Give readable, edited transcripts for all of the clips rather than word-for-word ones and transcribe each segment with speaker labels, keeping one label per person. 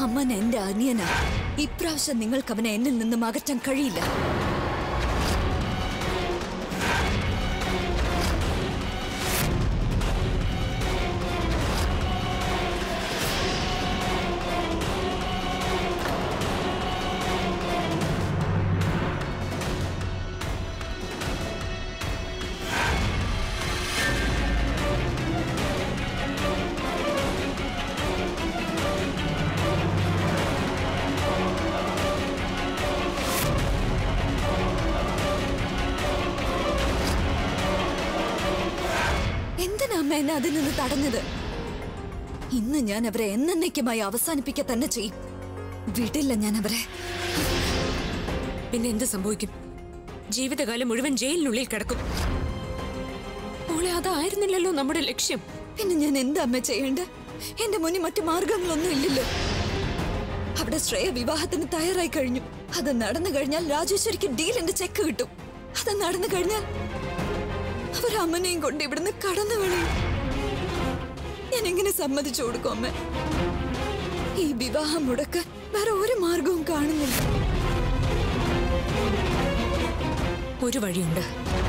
Speaker 1: അമ്മൻ എന്റെ അനിയനാ. ഇപ്രാവശ്യം നിങ്ങൾക്ക് അവനെ എന്നിൽ നിന്നും അകറ്റാൻ കഴിയില്ല. എന്തിനാ എന്നെ അതിൽ നിന്ന് തടഞ്ഞത്? ഇന്ന് ഞാൻ അവരെ എന്നേക്കുമായി അവസാനിപ്പിക്കുക തന്നെ ചെയ്യും. വിടില്ല ഞാൻ അവരെ.
Speaker 2: പിന്നെ എന്ത് സംഭവിക്കും? ജീവിതകാലം മുഴുവൻ ജയിലിനുള്ളിൽ കിടക്കും. മോളെ, അതായിരുന്നില്ലല്ലോ നമ്മുടെ ലക്ഷ്യം.
Speaker 1: പിന്നെ ഞാൻ എന്താ അമ്മ ചെയ്യേണ്ട? എന്റെ മുന്നിൽ മറ്റു മാർഗങ്ങളൊന്നും ഇല്ലല്ലോ. അവിടെ ശ്രേയ വിവാഹത്തിന് തയ്യാറായി കഴിഞ്ഞു. അത് നടന്നു കഴിഞ്ഞാൽ രാജേശ്വരിക്ക് ഡീലിന്റെ ചെക്ക് കിട്ടും. അത് നടന്നു കഴിഞ്ഞാൽ അവരമ്മനെയും കൊണ്ട് ഇവിടുന്ന് കടന്നു കളയും. ഞാൻ എങ്ങനെ സമ്മതിച്ചു കൊടുക്കും അമ്മ? ഈ വിവാഹം മുടക്കാൻ വേറെ ഒരു മാർഗവും കാണുന്നില്ല.
Speaker 2: ഒരു വഴിയുണ്ട്.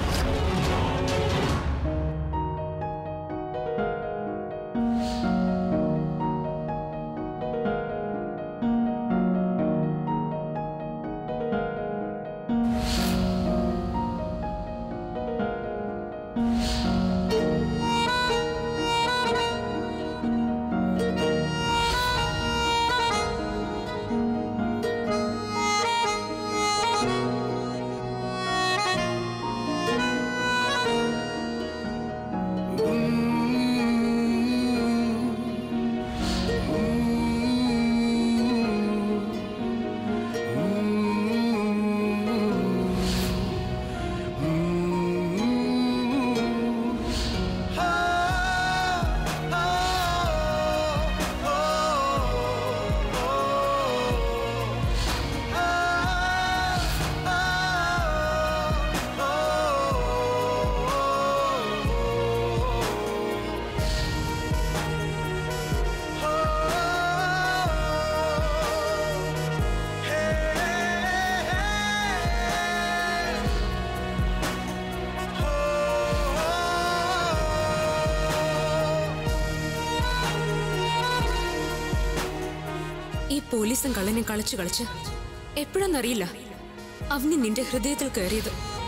Speaker 2: ഈ പോലീസും കള്ളനും കളിച്ചു കളിച്ച് എപ്പോഴെന്നറിയില്ല അവന് നിന്റെ ഹൃദയത്തിൽ കയറിയത്.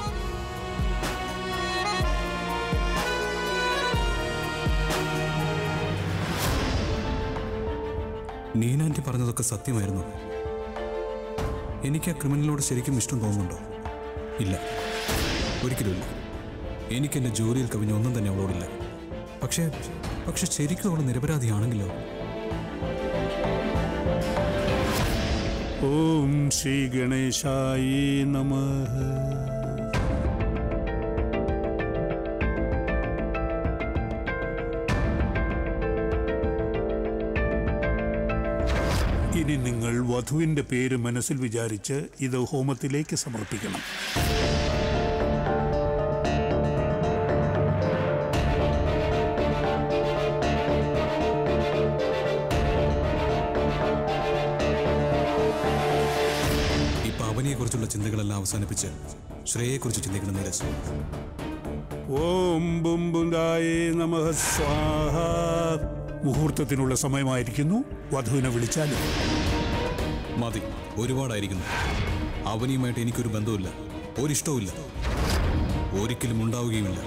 Speaker 3: നീനാന്റി പറഞ്ഞതൊക്കെ സത്യമായിരുന്നു. എനിക്ക് ആ ക്രിമിനലിനോട് ശരിക്കും ഇഷ്ടം തോന്നുന്നുണ്ടോ? ഇല്ല, ഒരിക്കലുമില്ല. എനിക്കെൻ്റെ ജോലിയിൽ കവിഞ്ഞ ഒന്നും തന്നെ അവളോടില്ല. പക്ഷെ ശരിക്കും അവൾ നിരപരാധിയാണെങ്കിലോ?
Speaker 4: ഓം ശ്രീ ഗണേശായേ നമഃ. ഇനി നിങ്ങൾ വധുവിന്റെ പേര് മനസ്സിൽ വിചാരിച്ച് ഇത് ഹോമത്തിലേക്ക് സമർപ്പിക്കണം.
Speaker 3: കുറിച്ചുള്ള ചിന്തകളെല്ലാം അവസാനിപ്പിച്ച് ശ്രേയയെക്കുറിച്ച് ചിന്തിക്കണം രസം.
Speaker 4: ഓം ബുംബുണ്ടായേ നമഃ സ്വാഹ. മുഹൂർത്തത്തിനുള്ള സമയമായിരിക്കുന്നു. വധുവിനെ വിളിച്ചാലും
Speaker 3: മതി, ഒരുപാടായിരിക്കുന്നു. അവനിയുമായിട്ട് എനിക്കൊരു ബന്ധവുമില്ല, ഒരിഷ്ടവുമില്ല, ഒരിക്കലും ഉണ്ടാവുകയുമില്ല.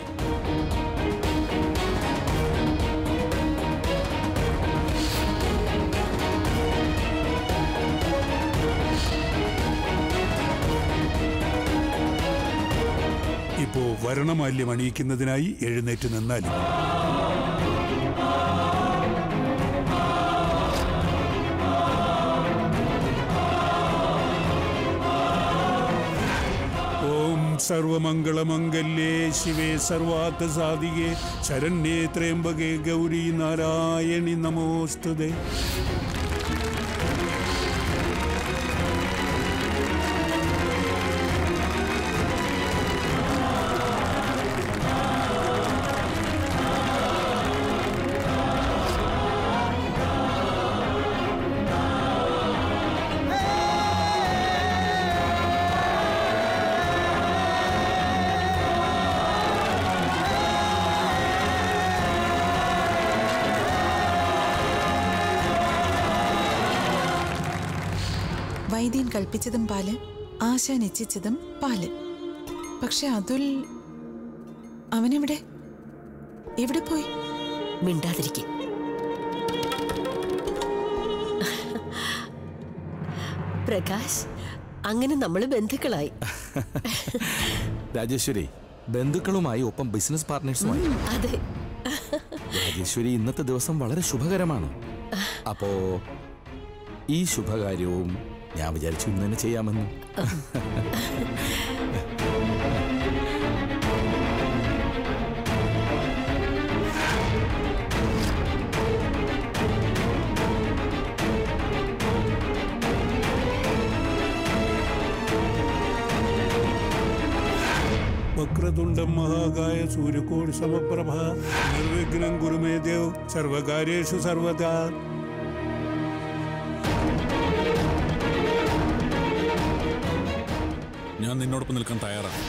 Speaker 4: ഇപ്പോ വരണമാല്യം അണിയിക്കുന്നതിനായി എഴുന്നേറ്റ് നിന്നാലും. ഓം സർവമംഗളമംഗല്യേ ശിവേ സർവാർത്ഥസാധികേ ശരണ്യേ ത്രയംബകേ ഗൗരി നാരായണി നമോസ്തുതേ.
Speaker 5: വൈദ്യൻ കൽപ്പിച്ചതും പാല്, ആശാൻ ഇച്ഛിച്ചതും പാല്. പക്ഷെ അതുൽ അവനെവിടെ? എവിടെ പോയി?
Speaker 6: മിണ്ടാതിരിക്കെ. പ്രകാശ്, അങ്ങനെ നമ്മൾ ബന്ധുക്കളായി.
Speaker 7: രാജേശ്വരി, ബന്ധുക്കളുമായി ഒപ്പം ബിസിനസ് പാർട്ട്നേഴ്സുമായി.
Speaker 6: അതെ.
Speaker 7: രാജേശ്വരി, ഇന്നത്തെ ദിവസം വളരെ ശുഭകരമാണ്. അപ്പോ ഈ ശുഭകാര്യവും ഞാൻ വിചാരിച്ചു ഇന്ന് തന്നെ ചെയ്യാമെന്ന്.
Speaker 4: വക്രതുണ്ഡം മഹാകായ സൂര്യകോടി സമപ്രഭ നിർവിഘ്നം കുരുമേ ദേവ് സർവകാര്യേഷു സർവദാ.
Speaker 3: ഞാൻ നിന്നോടൊപ്പം നിൽക്കാൻ തയ്യാറാണ്.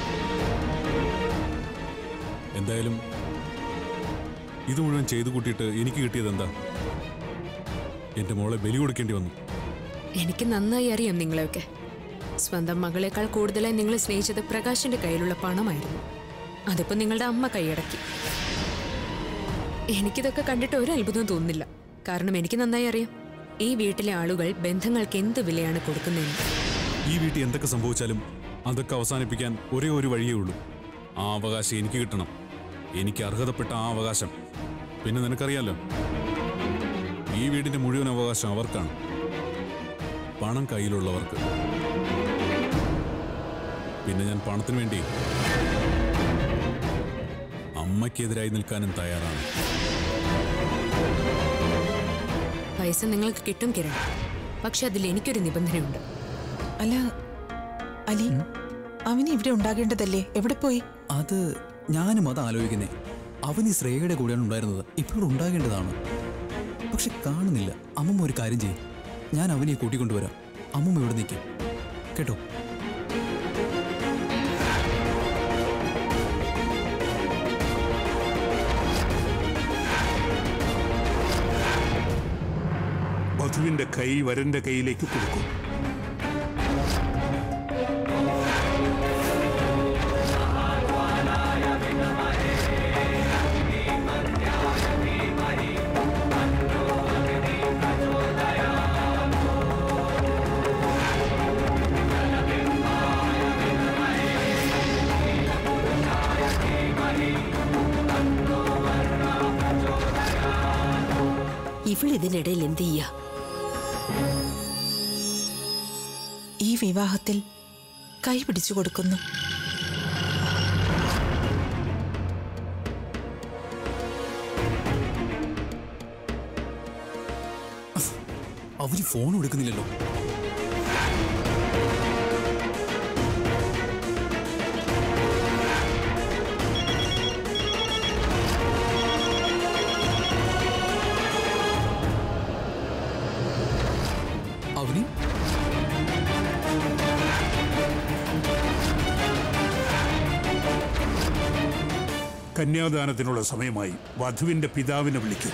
Speaker 3: എന്തായാലും ഇത് മുഴുവൻ ചെയ്തു കൂട്ടിയിട്ട് എനിക്ക് കിട്ടിയത് എന്താ? എന്റെ മോളെ ബലി കൊടുക്കേണ്ടി വന്നു.
Speaker 2: എനിക്ക് നന്നായി അറിയാം നിങ്ങളെയൊക്കെ. സ്വന്തം മകളെക്കാൾ കൂടുതലായി നിങ്ങൾ സ്നേഹിച്ചത് പ്രകാശിന്റെ കയ്യിലുള്ള പണമായിരുന്നു. അതിപ്പോ നിങ്ങളുടെ അമ്മ കൈയടക്കി. എനിക്കിതൊക്കെ കണ്ടിട്ട് ഒരു അത്ഭുതവും തോന്നുന്നില്ല. കാരണം എനിക്ക് നന്നായി അറിയാം ഈ വീട്ടിലെ ആളുകൾ ബന്ധങ്ങൾക്ക് എന്ത് വിലയാണ് കൊടുക്കുന്നതെന്ന്.
Speaker 3: ഈ വീട്ടിൽ എന്തൊക്കെ സംഭവിച്ചാലും അതൊക്കെ അവസാനിപ്പിക്കാൻ ഒരേ ഒരു വഴിയേ ഉള്ളൂ. ആ അവകാശം എനിക്ക് കിട്ടണം. എനിക്ക് അർഹതപ്പെട്ട ആ അവകാശം. പിന്നെ നിനക്കറിയാലോ, ഈ വീടിന്റെ മുഴുവൻ അവകാശം അവർക്കാണ്, പണം കയ്യിലുള്ളവർക്ക്. പിന്നെ ഞാൻ പണത്തിന് വേണ്ടി അമ്മയ്ക്കെതിരായി നിൽക്കാനും തയ്യാറാണ്.
Speaker 2: പൈസ നിങ്ങൾക്ക് കിട്ടും കിരൺ, പക്ഷെ അതിൽ എനിക്കൊരു നിബന്ധനയുണ്ട്.
Speaker 5: അല്ല അലി, അവന് ഇവിടെ ഉണ്ടാകേണ്ടതല്ലേ? എവിടെ പോയി?
Speaker 8: അത് ഞാനും അത് ആലോചിക്കുന്നേ. അവൻ ഈ ശ്രേയയുടെ കൂടെയാണ് ഉണ്ടായിരുന്നത്. ഇപ്പോൾ ഉണ്ടാകേണ്ടതാണ്, പക്ഷെ കാണുന്നില്ല. അമ്മമ്മ ഒരു കാര്യം ചെയ്യും, ഞാൻ അവനെ കൂട്ടിക്കൊണ്ടുവരാം. അമ്മമ്മ ഇവിടെ നിൽക്കും കേട്ടോ.
Speaker 4: വധുവിന്റെ കൈ വരന്റെ കയ്യിലേക്ക് കൊടുക്കും.
Speaker 6: ഇവളിതിനിടയിൽ എന്ത് ചെയ്യാ?
Speaker 5: ഈ വിവാഹത്തിൽ കൈ പിടിച്ചു കൊടുക്കുന്നു.
Speaker 8: അവര് ഫോൺ എടുക്കുന്നില്ലല്ലോ. അവന്
Speaker 4: കന്യാദാനത്തിനുള്ള സമയമായി. വധുവിന്റെ പിതാവിനെ വിളിക്കും.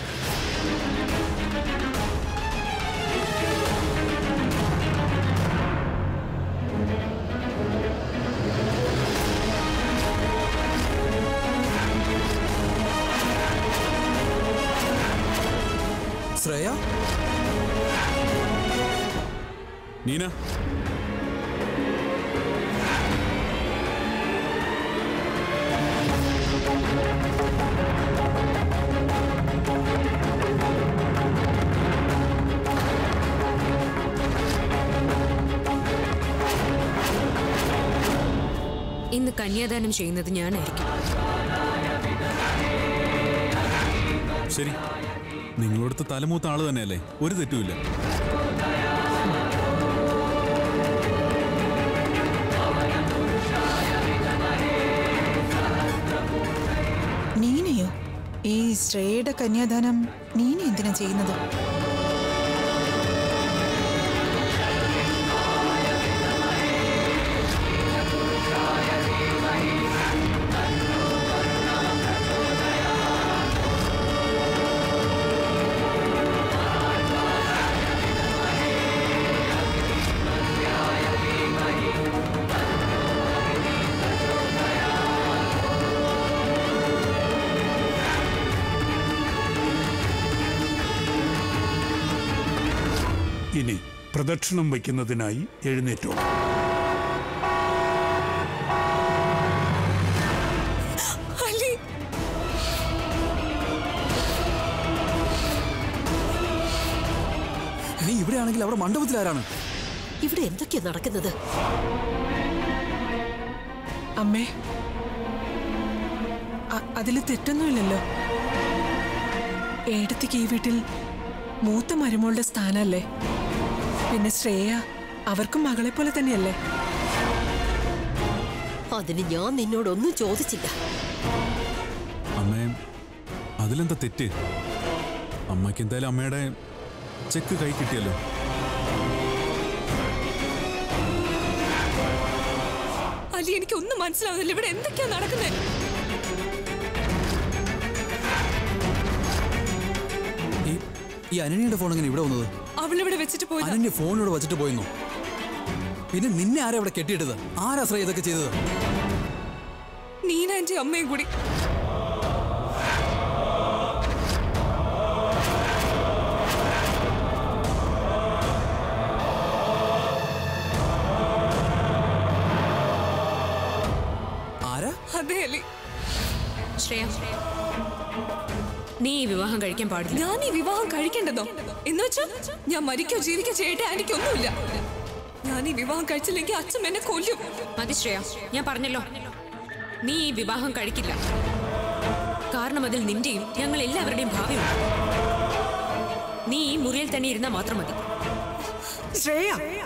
Speaker 8: ശ്രേയ,
Speaker 3: നീന,
Speaker 2: ഇന്ന് കന്യാദാനം ചെയ്യുന്നത് ഞാനായിരിക്കും.
Speaker 3: ശരി, നിങ്ങളോടത്ത് തലമൂത്ത ആള് തന്നെയല്ലേ, ഒരു തെറ്റുമില്ല.
Speaker 5: നീനയോ? ഈ ശ്രേയയുടെ കന്യാദാനം നീന എന്തിനാ ചെയ്യുന്നത്?
Speaker 4: ഇനി പ്രദക്ഷിണം വയ്ക്കുന്നതിനായി എഴുന്നേറ്റോളൂ.
Speaker 8: നീ ഇവിടെയാണെങ്കിൽ അവിടെ മണ്ഡപത്തിലാരാണ്?
Speaker 6: ഇവിടെ എന്തൊക്കെയാ നടക്കുന്നത്?
Speaker 5: അമ്മേ, അതിൽ തെറ്റൊന്നുമില്ലല്ലോ. ഏടത്തിക്ക് ഈ വീട്ടിൽ മൂത്ത മരുമോളുടെ സ്ഥാനല്ലേ. പിന്നെ ശ്രേയ അവർക്കും മകളെ പോലെ തന്നെയല്ലേ.
Speaker 6: അതിന് ഞാൻ നിന്നോടൊന്നും ചോദിച്ചില്ല.
Speaker 3: അമ്മേ, അതിലെന്താ തെറ്റ്? അമ്മയ്ക്ക് എന്തായാലും അമ്മയുടെ ചെക്ക് കൈ കിട്ടിയല്ലോ.
Speaker 1: അലി, എനിക്കൊന്നും മനസ്സിലാവുന്നില്ല. ഇവിടെ എന്തൊക്കെയാ നടക്കുന്നത്?
Speaker 8: ഈ അനന്യയുടെ ഫോൺ എങ്ങനെ ഇവിടെ വന്നത്?
Speaker 1: അവളിവിടെ വെച്ചിട്ട് പോയി.
Speaker 8: അനന്യ ഫോൺ ഇവിടെ വെച്ചിട്ട് പോയെന്നോ? പിന്നെ നിന്നെ ആരാ ഇവിടെ കെട്ടിയിട്ടത്? ആരാ ശ്രേയ ഇതൊക്കെ ചെയ്തത്?
Speaker 1: നീന എന്റെ അമ്മയും കൂടി.
Speaker 8: ആരാ?
Speaker 1: അതെ അലി.
Speaker 2: ശ്രേയ, നീ ഈ വിവാഹം കഴിക്കാൻ പാടില്ല.
Speaker 1: ഞാൻ ഈ വിവാഹം കഴിക്കേണ്ടതോ? എന്ന് വെച്ചാ ഞാൻ മരിക്കോ ജീവിക്കോ ചെയ്യട്ടെ, എനിക്കൊന്നുമില്ല. ഞാൻ ഈ വിവാഹം കഴിച്ചില്ലെങ്കിൽ അച്ഛൻ എന്നെ കൊല്ലും.
Speaker 2: മതി ശ്രേയ, ഞാൻ പറഞ്ഞല്ലോ, നീ ഈ വിവാഹം കഴിക്കില്ല. കാരണം അതിൽ നിന്റെയും ഞങ്ങൾ എല്ലാവരുടെയും ഭാവിയുണ്ട്. നീ ഈ മുറിയിൽ തന്നെ ഇരുന്നാൽ മാത്രം മതി.
Speaker 5: ശ്രേയ,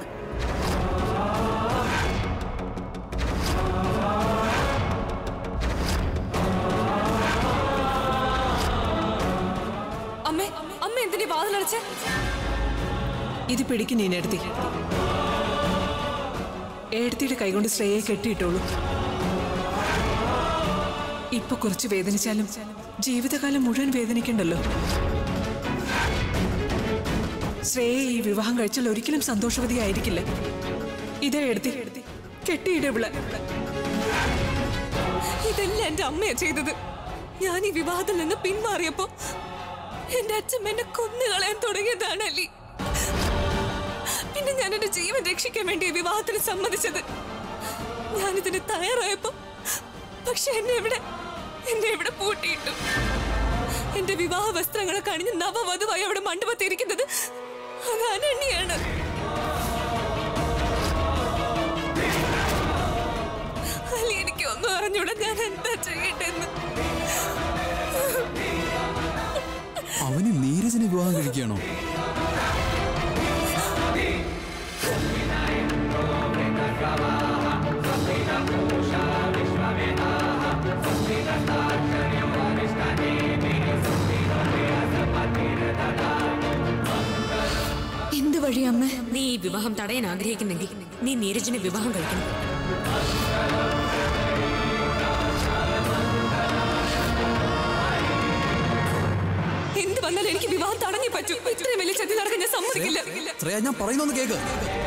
Speaker 1: അമ്മ എന്തിനാ വാതിലടച്ചേ?
Speaker 5: ഇത് പിടിക്കും നീ എടുത്തി. ഏടത്തിയുടെ കൈകൊണ്ട് ശ്രേയയെ കെട്ടിയിട്ടോളൂ. ഇപ്പൊ കുറച്ച് വേദനിച്ചാലും ജീവിതകാലം മുഴുവൻ വേദനിക്കണ്ടല്ലോ. ശ്രേയ ഈ വിവാഹം കഴിച്ചാൽ ഒരിക്കലും സന്തോഷവതിയായിരിക്കില്ല. ഇതേ എടുത്തി കെട്ടിയിടവിള.
Speaker 1: ഇതെല്ലാം എന്റെ അമ്മയാ ചെയ്തത്. ഞാൻ ഈ വിവാഹത്തിൽ നിന്ന് പിന്മാറിയപ്പോ എന്റെ അച്ഛൻ എന്നെ കൊന്നുകളയാൻ തുടങ്ങിയതാണ് അലി. പിന്നെ ഞാൻ എന്റെ ജീവൻ രക്ഷിക്കാൻ വേണ്ടി വിവാഹത്തിന് സമ്മതിച്ചത്. ഞാനിതിന് തയ്യാറായപ്പോ പക്ഷെ എന്നെ ഇവിടെ പൂട്ടിയിട്ടു. എന്റെ വിവാഹ വസ്ത്രങ്ങളൊക്കെ അണിഞ്ഞ് നവവധുവായി അവിടെ മണ്ഡപത്തിരിക്കുന്നത് അത് അനന്യയാണ്. അലി, എനിക്ക് ഒന്നും അറിഞ്ഞൂടാ ഞാൻ എന്താ ചെയ്യട്ടെന്ന്.
Speaker 8: അവന് നീരജിനെ വിവാഹം കഴിക്കുകയാണോ?
Speaker 1: എന്ത് വഴി അമ്മ?
Speaker 2: നീ ഈ വിവാഹം തടയാൻ ആഗ്രഹിക്കുന്നെങ്കിൽ നീ നീരജിനെ വിവാഹം കഴിക്കണം.
Speaker 1: എന്ത് വന്നാലും എനിക്ക് വിവാഹം തടഞ്ഞേ പറ്റൂ. ഇത്രയും വലിയ ചതി നടക്കാൻ ഞാൻ സമ്മതിക്കില്ല.
Speaker 8: ശ്രേയ, ഞാൻ പറയുന്നൊന്ന് കേക്ക്.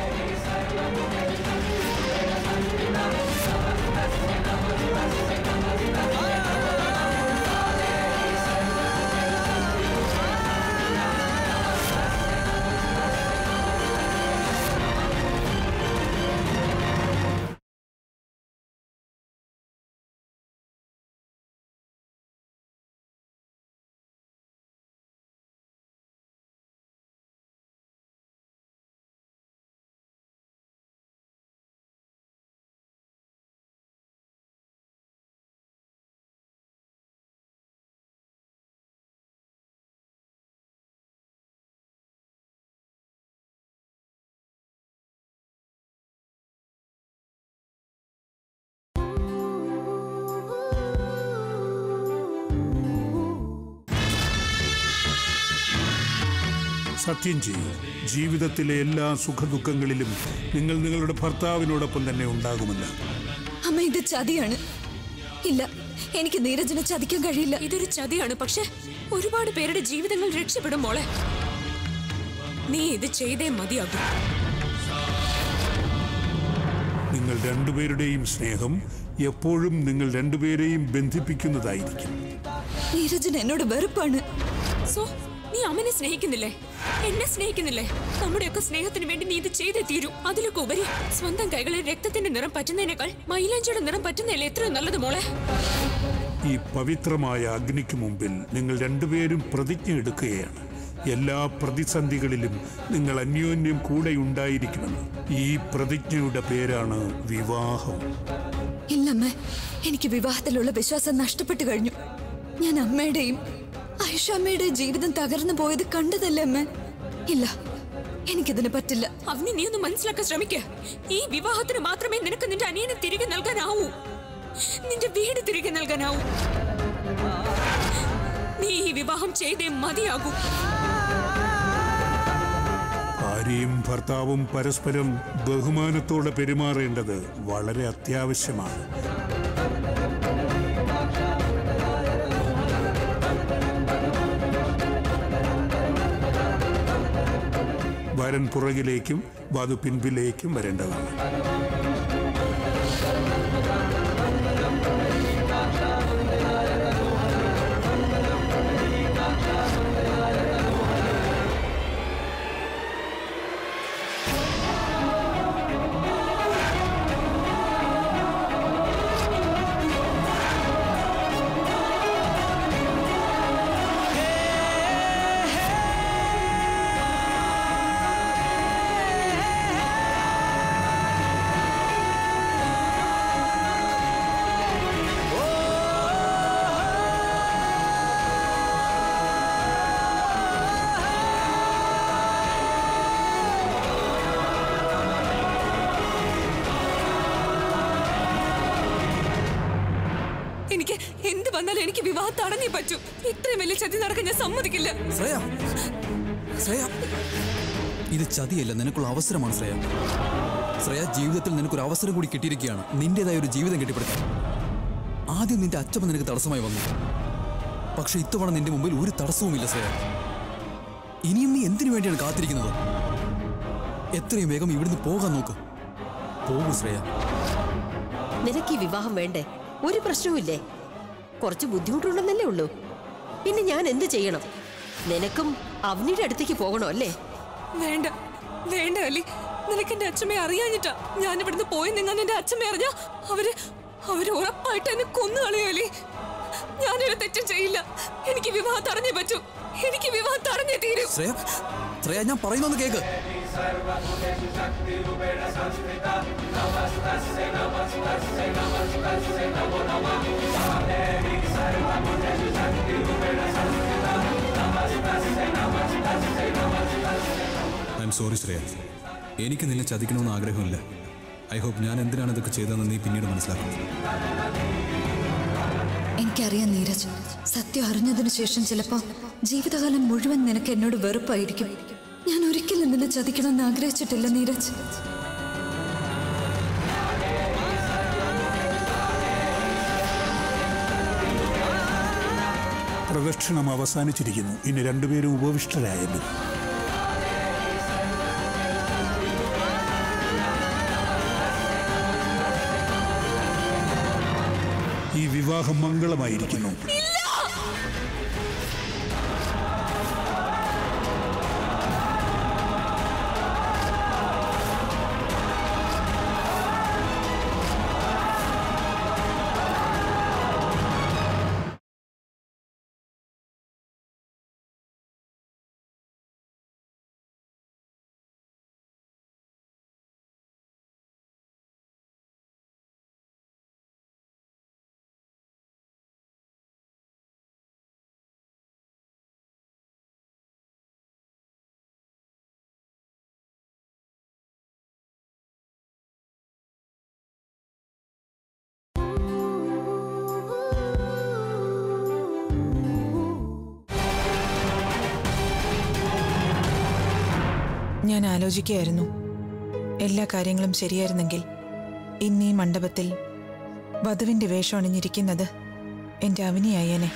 Speaker 4: സത്യം ചെയ്യും. ജീവിതത്തിലെ എല്ലാ സുഖദുഃഖങ്ങളിലും നിങ്ങൾ നിങ്ങളുടെ ഭർത്താവിനോടൊപ്പം തന്നെ ഉണ്ടാകുമല്ലോ.
Speaker 1: അമ്മ, ഇത് ചതിയാണ്. ഇല്ല, എനിക്ക് നീരജിനെ ചതിക്കാൻ കഴിയില്ല.
Speaker 2: ഇതൊരു ചതിയാണ്, പക്ഷെ ഒരുപാട് പേരുടെ ജീവിതങ്ങൾ രക്ഷപ്പെടും മോളെ. നീ ഇത് ചെയ്തേ മതിയാകും.
Speaker 4: നിങ്ങൾ രണ്ടുപേരുടെയും സ്നേഹം എപ്പോഴും നിങ്ങൾ രണ്ടുപേരെയും ബന്ധിപ്പിക്കുന്നതായിരിക്കും.
Speaker 1: നീരജിന് എന്നോട് വെറുപ്പാണ്.
Speaker 2: സോ നീ അമ്മനെ സ്നേഹിക്കുന്നില്ലേ? എന്നെ സ്നേഹിക്കുന്നില്ലേ? നമ്മുടെയൊക്കെ സ്നേഹത്തിന് വേണ്ടി നീ ഇത് ചെയ്തേ തീരൂ. അതിലൊക്കെ ഉപരി സ്വന്തം കൈകളിൽ രക്തത്തിന്റെ നിറം പറ്റുന്നതിനേക്കാൾ മൈലാഞ്ചിയുടെ നിറം പറ്റുന്നതല്ലേ എത്രയോ നല്ലത് മോളെ.
Speaker 4: ഈ പവിത്രമായ അഗ്നിക്ക് മുമ്പിൽ നിങ്ങൾ രണ്ടുപേരും പ്രതിജ്ഞ എടുക്കുകയാണ്. എല്ലാ പ്രതിസന്ധികളിലും നിങ്ങൾ അന്യോന്യം കൂടെ ഉണ്ടായിരിക്കുമെന്ന്. ഈ പ്രതിജ്ഞയുടെ പേരാണ് വിവാഹം.
Speaker 1: ഇല്ലമ്മേ, എനിക്ക് വിവാഹത്തിലുള്ള വിശ്വാസം നഷ്ടപ്പെട്ടു കഴിഞ്ഞു. ഞാൻ അമ്മയുടെയും ഐഷാമ്മയുടെയും ജീവിതം തകർന്നു പോയത് കണ്ടതല്ലേ അമ്മേ. ഇല്ല, എനിക്കിതിന് പറ്റില്ല.
Speaker 2: അവനെ നീ ഒന്ന് മനസ്സിലാക്കാൻ ശ്രമിക്ക. ഈ വിവാഹത്തിന് മാത്രമേ നിനക്ക് നിന്റെ അനിയനെ തിരികെ നൽകാനാവൂ, നിന്റെ വീട് തിരികെ നൽകാനാവൂ. നീ ഈ വിവാഹം ചെയ്തേ മതിയാകൂ.
Speaker 4: ഭാര്യയും ഭർത്താവും പരസ്പരം ബഹുമാനത്തോടെ പെരുമാറേണ്ടത് വളരെ അത്യാവശ്യമാണ്. വരൻ പുറകിലേക്കും വധു പിൻപിലേക്കും വരേണ്ടതാണ്.
Speaker 2: എനിക്ക് എന്ത് വന്നാലും എനിക്ക് വിവാഹം തടഞ്ഞേ പറ്റൂ. ഇത്രയും വലിയ ചതി നടക്കാൻ ഞാൻ സമ്മതിക്കില്ല.
Speaker 8: ശ്രേയ, ശ്രേയ, ഇത് ചതിയല്ല, നിനക്കുള്ള അവസരമാണ് ശ്രേയ. ശ്രേയ, ജീവിതത്തിൽ നിനക്കൊരു അവസരം കൂടി കിട്ടിയിരിക്കുകയാണ്, നിന്റേതായ ഒരു ജീവിതം കെട്ടിപ്പടുക്കാൻ. ആദ്യം നിന്റെ അച്ഛൻ നിനക്ക് തടസ്സമായി വന്നു, പക്ഷെ ഇത്തവണ നിന്റെ മുമ്പിൽ ഒരു തടസ്സവുമില്ല ശ്രേയ. ഇനിയും നീ എന്തിനു വേണ്ടിയാണ് കാത്തിരിക്കുന്നത്? എത്രയും വേഗം ഇവിടുന്ന് പോകാൻ നോക്ക്. പോകൂ ശ്രേയ.
Speaker 6: നിനക്ക് ഈ വിവാഹം വേണ്ടേ? ഒരു പ്രശ്നവുമില്ലേ? കുറച്ച് ബുദ്ധിമുട്ടുണ്ടെന്നല്ലേ ഉള്ളൂ. പിന്നെ ഞാൻ എന്ത് ചെയ്യണം? നിനക്കും അവനിയുടെ അടുത്തേക്ക് പോകണോ അല്ലേ?
Speaker 2: വേണ്ട വേണ്ട അലി, നിനക്ക് എന്റെ അച്ഛമ്മയെ അറിയാഞ്ഞിട്ടാ ഞാൻ ഇവിടുന്ന് പോയി. നിങ്ങൾ എന്റെ അച്ഛമ്മയെ അറിഞ്ഞാ അവര് ഉറപ്പായിട്ട് എന്നെ കൊന്നു കളയും അലി. ഞാനൊരു തെറ്റും ചെയ്യില്ല. എനിക്ക് വിവാഹം തടഞ്ഞേ പറ്റൂ. എനിക്ക് വിവാഹം തടഞ്ഞേ തീരൂ.
Speaker 8: ശ്രേയ, ശ്രേയ, ഞാൻ പറയുന്നൊന്ന് കേക്ക്.
Speaker 3: ഐ എം സോറി ശ്രേയ, എനിക്ക് നിന്നെ ചതിക്കണമെന്ന് ആഗ്രഹമില്ല. ഐ ഹോപ്പ് ഞാൻ എന്തിനാണ് ഇതൊക്കെ ചെയ്തതെന്ന് നീ പിന്നീട് മനസ്സിലാക്കും.
Speaker 1: എനിക്കറിയാം നീരജ്, സത്യം അറിഞ്ഞതിനു ശേഷം ചിലപ്പോ ജീവിതകാലം മുഴുവൻ നിനക്ക് എന്നോട് വെറുപ്പായിരിക്കും. ഞാൻ ഒരിക്കലും നിന്നെ ചതിക്കണമെന്ന് ആഗ്രഹിച്ചിട്ടില്ല നീരജ്.
Speaker 4: പ്രദക്ഷിണം അവസാനിച്ചിരിക്കുന്നു. ഇനി രണ്ടുപേരും ഉപവിഷ്ടരായല്ലോ. ഈ വിവാഹം മംഗളമായിരിക്കുന്നു.
Speaker 5: ഞാൻ ആലോചിക്കുകയായിരുന്നു, എല്ലാ കാര്യങ്ങളും ശരിയായിരുന്നെങ്കിൽ ഇന്ന് ഈ മണ്ഡപത്തിൽ വധുവിന്റെ വേഷം അണിഞ്ഞിരിക്കുന്നത് എൻ്റെ അവനിയായേനെ.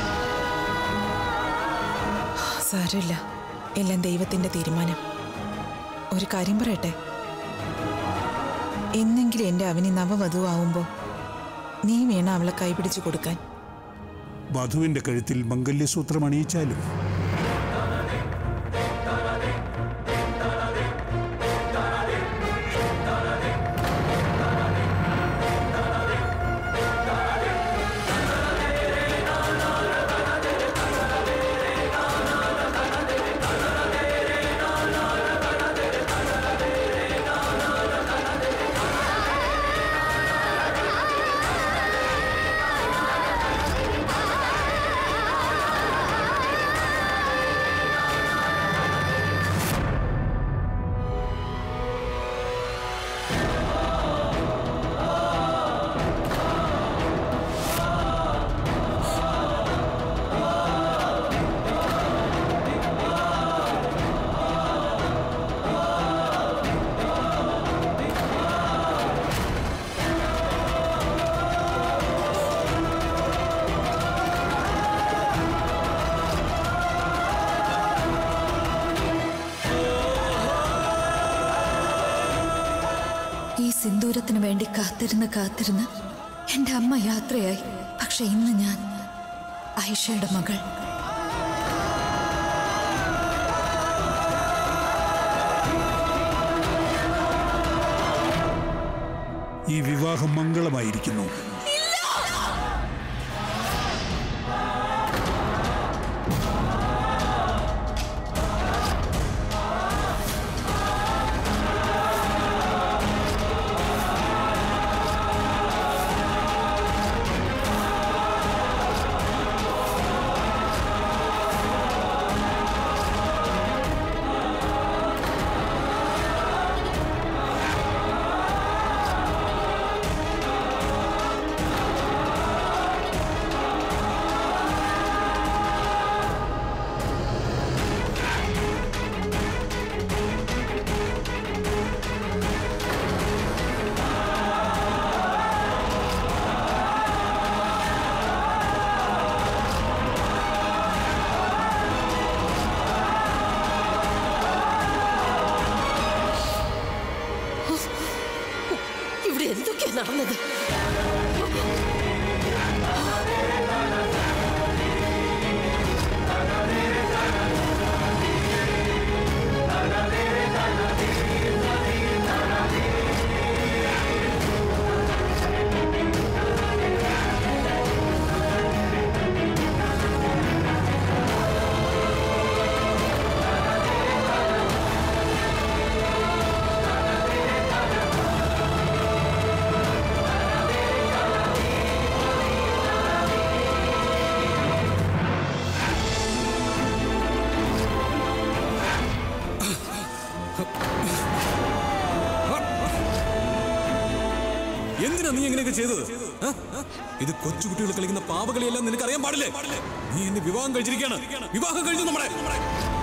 Speaker 5: സാരമില്ല, എല്ലാം ദൈവത്തിന്റെ തീരുമാനം. ഒരു കാര്യം പറയട്ടെ, എന്നെങ്കിലും എൻ്റെ അവനി നവവധുവാവുമ്പോൾ നീ വേണം അവളെ കൈപിടിച്ചു കൊടുക്കാൻ.
Speaker 4: വധുവിന്റെ കഴുത്തിൽ മംഗല്യസൂത്രം അണിയിച്ചാലും
Speaker 1: ഈ സിന്ദൂരത്തിന് വേണ്ടി കാത്തിരുന്ന് എന്റെ അമ്മ യാത്രയായി. പക്ഷെ ഇന്ന് ഞാൻ ആയിഷയുടെ മകൾ.
Speaker 4: ഈ വിവാഹം മംഗളമായിരിക്കുന്നു.
Speaker 6: എന്തൊക്കെയാ നടന്നത്?
Speaker 8: എന്തിനാ നീ എങ്ങനെയൊക്കെ ചെയ്തത്? ഇത് കൊച്ചുകുട്ടികൾ കളിക്കുന്ന പാവകളിയെല്ലാം നിനക്ക് അറിയാൻ പാടില്ലേ? നീ എന്നെ വിവാഹം കഴിച്ചിരിക്കുകയാണ്. വിവാഹം കഴിഞ്ഞു നമ്മളെ.